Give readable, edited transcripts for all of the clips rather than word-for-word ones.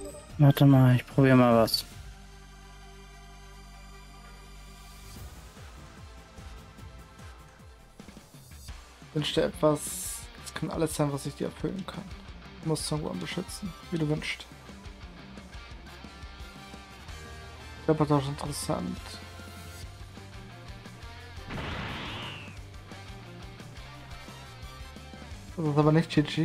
Warte mal, ich probiere mal was. Wünsch dir etwas. Es kann alles sein, was ich dir erfüllen kann. Du musst Songwon beschützen, wie du wünschst. Körpertausch interessant. Das ist aber nicht Chichi.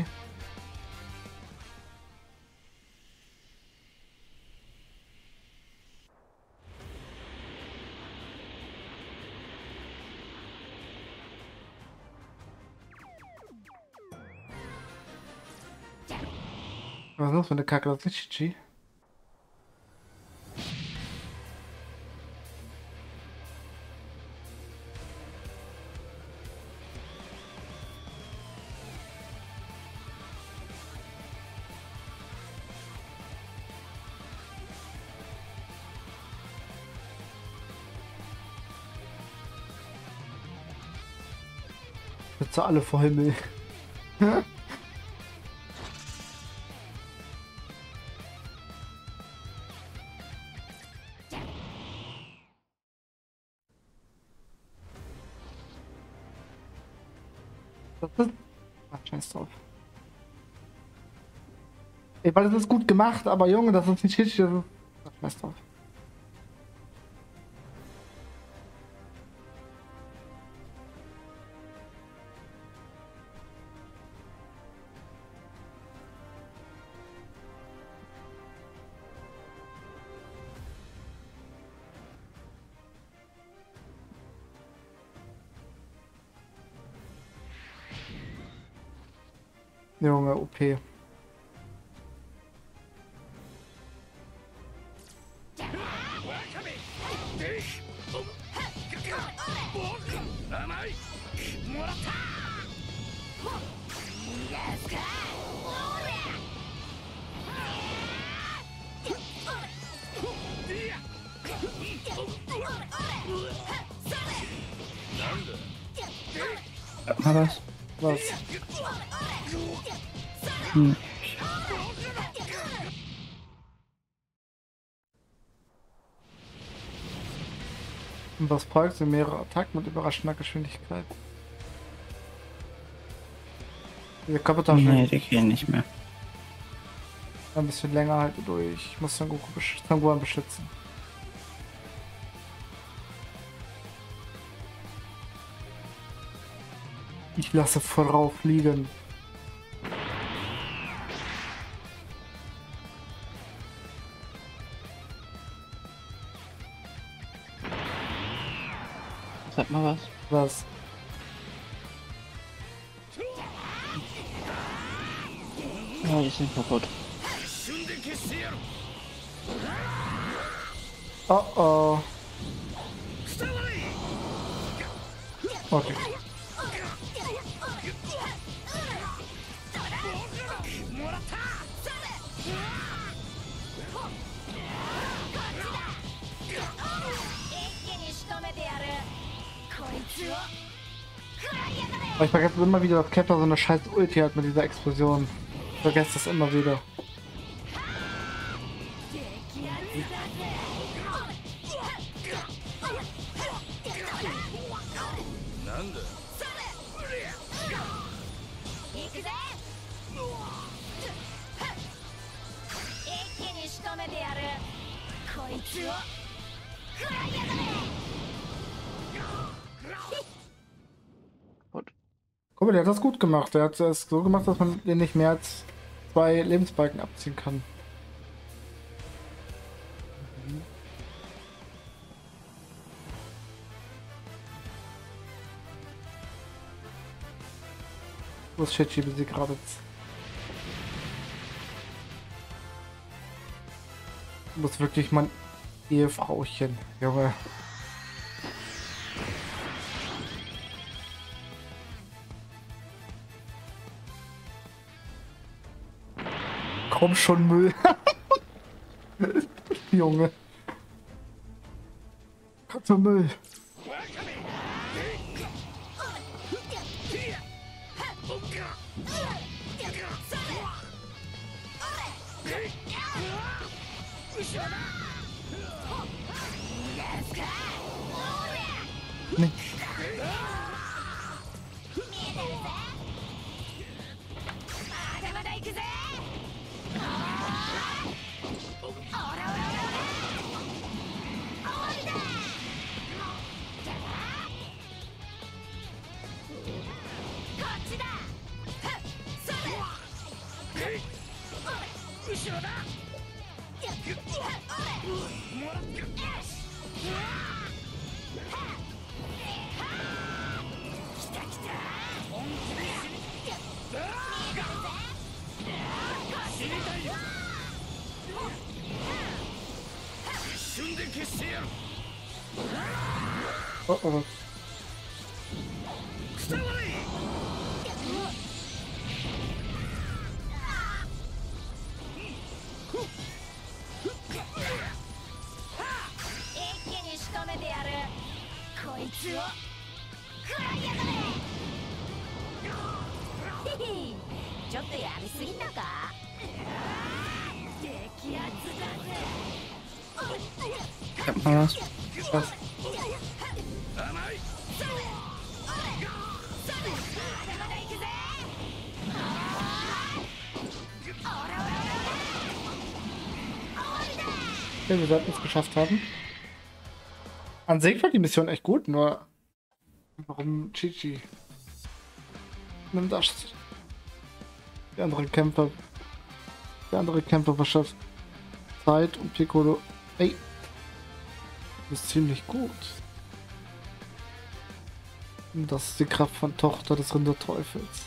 Was ist das für eine Kacke? Das ist nicht Chichi. Bitte alle vor Himmel. Das ist... Ach, scheiß drauf. Ey, weil das ist gut gemacht, aber Junge, das ist nicht Chichi. Das ist... Ach, scheiß drauf. Junge, OP. Sag mal was. Was? Hm. Und was folgt sind mehrere Attacken mit überraschender Geschwindigkeit. Diese Körpertausch Nee, die gehen nicht mehr. ein bisschen länger halt durch. Ich muss Sangoku beschützen. Ich lasse vorauf liegen. Sag mal was. Was? Oh, die sind kaputt. Oh oh. Okay. Aber ich vergesse immer wieder, dass Kepler so eine scheiß Ulti hat mit dieser Explosion. Ich vergesse das immer wieder. Guck mal, der hat das gut gemacht. Der hat es so gemacht, dass man den nicht mehr als 2 Lebensbalken abziehen kann. Wo ist Chichi besiegt gerade jetzt? Du bist wirklich mein Ehefrauchen, Junge. Komm schon, Müll. Junge. Kartoffelmüll. Nee. Oh, oh. Ich hab mal was. Was? Okay, wir sollten es geschafft haben. An sich war die Mission echt gut, nur warum Chi-Chi nimmt das? Die andere Kämpfer verschafft Zeit und Piccolo. Ey, das ist ziemlich gut. Und das ist die Kraft von Tochter des Rinderteufels.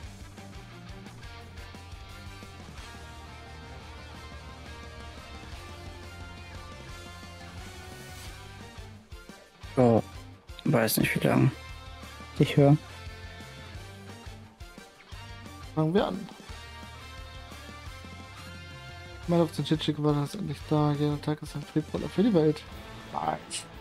Oh, weiß nicht wie lange. Ich höre. Fangen wir an. Mal auf den Chichi gewartet, ist endlich da. Jeder Tag ist ein Friedvoller für die Welt. Nice.